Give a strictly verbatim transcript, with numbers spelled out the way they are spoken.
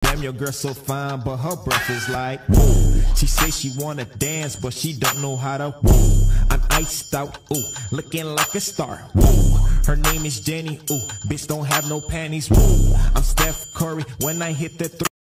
Damn, your girl so fine, but her breath is like woo. She say she wanna dance, but she don't know how to woo. I'm iced out, ooh, looking like a star, woo. Her name is Jenny, ooh, bitch don't have no panties, woo. I'm Steph Curry when I hit the three.